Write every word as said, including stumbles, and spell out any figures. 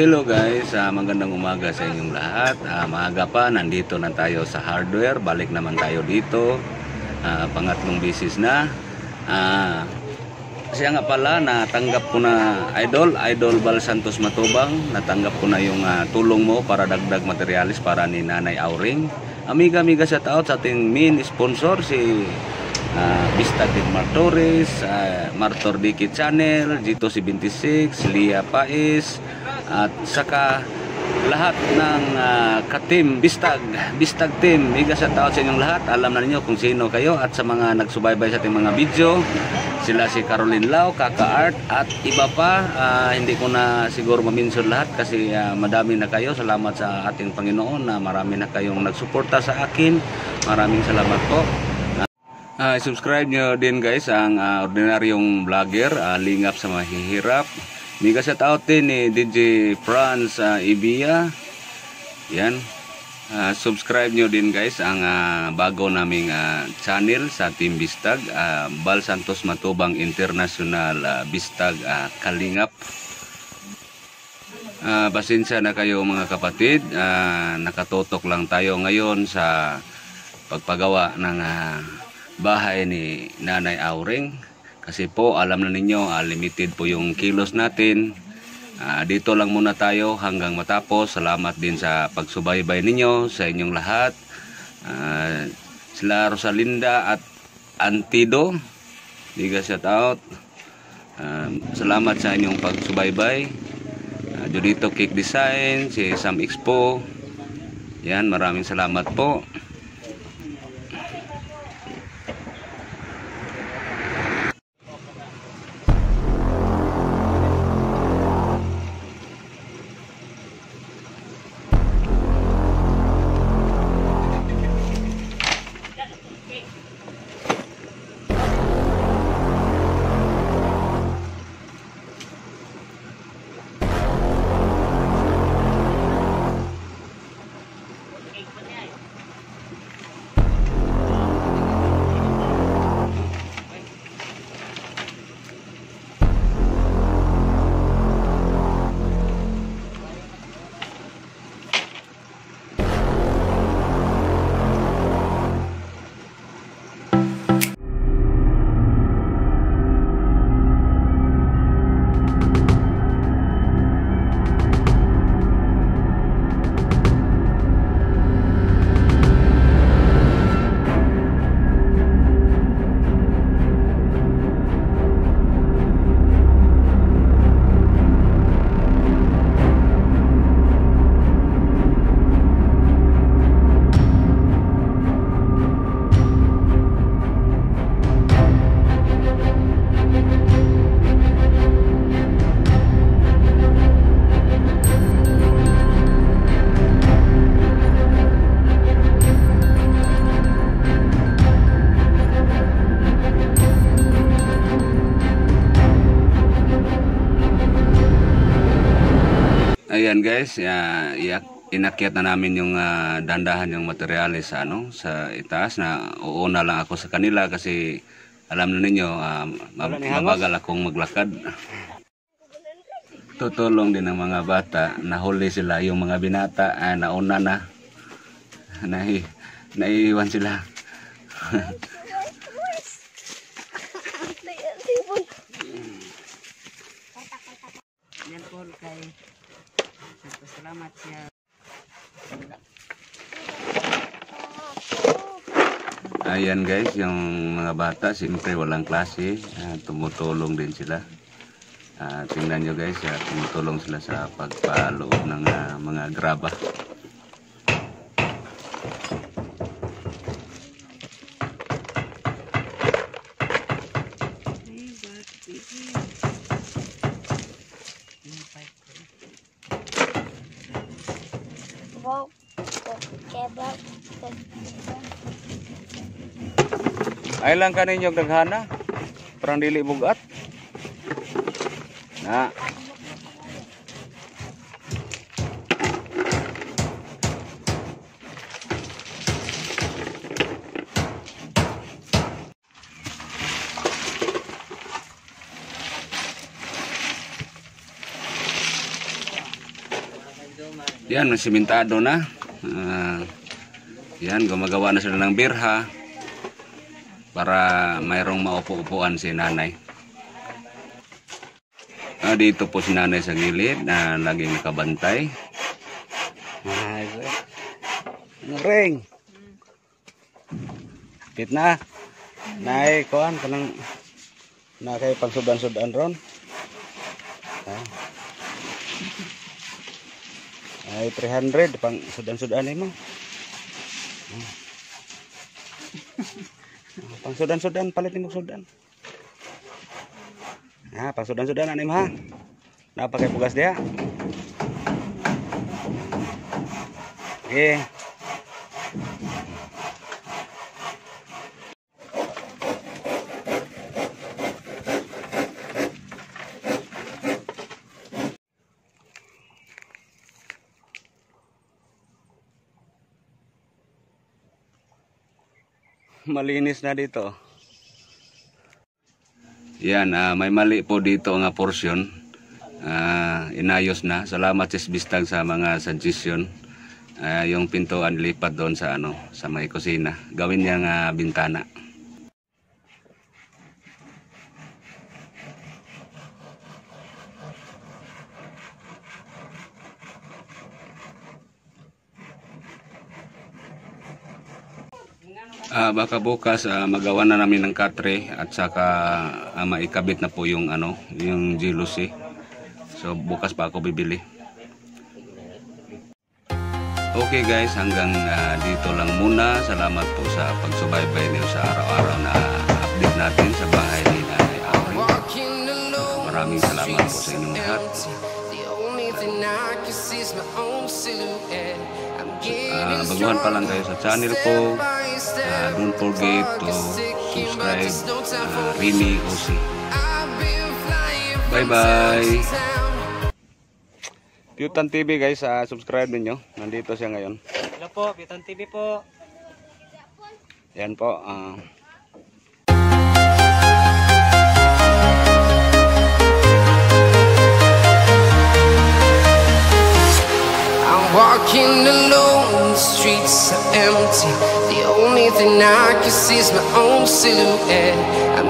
hello guys, uh, magandang umaga sa inyong lahat. Uh, maaga pa, nandito na tayo sa hardware. Balik naman tayo dito. Uh, pangatlong bisis na. Uh, kasi nga pala, natanggap ko na Idol, Idol Bal Santos Matubang. Natanggap ko na yung uh, tulong mo para dagdag materialis para ni Nanay Auring. Amiga-amiga sa tao sa ating main sponsor, si Uh, Bistag din Martores, uh, Martor Diki Channel, Gito seventy-six, Lia Pais, at saka lahat ng uh, ka-team Bistag, Bistag team. Miga sa tao sa inyong lahat. Alam na ninyo kung sino kayo, at sa mga nagsubaybay sa ating mga video, sila si Caroline Lau, Kaka Art, at iba pa. Uh, hindi ko na siguro maminsun lahat kasi uh, madami na kayo. Salamat sa ating Panginoon na marami na kayong nagsuporta sa akin. Maraming salamat po. Uh, subscribe nyo din guys ang uh, ordinaryong vlogger, uh, Lingap sa Mahihirap. Miga sa tao din ni D J Franz uh, Ibia. Yan. Uh, subscribe nyo din guys ang uh, bago naming uh, channel sa Team Bistag, uh, Bal Santos Matubang International uh, Bistag uh, Kalingap. Uh, pasensya na kayo mga kapatid. Uh, nakatutok lang tayo ngayon sa pagpagawa ng uh, bahay ni Nanay Auring, kasi po alam na ninyo uh, limited po yung kilos natin. Uh, dito lang muna tayo hanggang matapos. Salamat din sa pagsubaybay ninyo sa inyong lahat. Uh, sila Rosalinda at Antido, diga shout out. Uh, salamat sa inyong pagsubaybay. Uh, Judito Cake Design, si Sam Expo. Yan, maraming salamat po. Ayan guys, uh, inakyat na namin yung uh, dandahan yung materialis sa ano sa itaas. Na uuna lang ako sa kanila kasi alam na ninyo uh, mabagal akong maglakad. Tutulong din ng mga bata. Nahuli sila yung mga binata, uh, nauna na. Nai naiiwan sila. Yan po kay salamat siya. Ayan guys, yung mga bata siyempre walang klase, uh, tumutulong din sila. Uh, tingnan nyo guys, uh, tumutulong sila sa pagpaloob ng uh, mga graba. Ay lang ka ninyo daghana, parang dili bugat. Na. Yan, simentado na. Uh, yan, gumagawa na sila ng birha para mayroong maupo-upuan si nanay. Uh, dito po si nanay sa gilid na laging nakabantay. Ring. Pit na. Nay, kuan kanang na kay pagsudan-sudan ron. Ah. Ay three hundred pang sudan-sudan mo. Ah. Pang sudan-sudan palit nimo sudan. Ah, pang sudan-sudan ani mo ha. Napakai pugas dia. Okay. Malinis na dito. Yan, uh, may mali po dito nga portion. Uh, inayos na. Salamat sis Bistag sa mga suggestion. Uh, yung pintuan lipat doon sa ano, sa may kusina. Gawin niyang uh, bintana. Uh, baka bukas uh, magawa na namin ng katre at saka uh, maikabit na po yung ano, yung jealousy. So bukas pa ako bibili. Okay guys, hanggang uh, dito lang muna. Salamat po sa pagsubaybay niyo sa araw-araw na update natin sa bahay ni Nanay Auri. Maraming salamat po sa inyong lahat. Uh, baguhan pa lang kayo sa channel ko, uh, don't forget to subscribe uh, Rini Osi. Bye bye. Putan T V guys, uh, subscribe ninyo. Nandito siya ngayon. Hello po, Putan T V po. Yan po. Uh, Walking alone, the streets are empty. The only thing I can see is my own silhouette.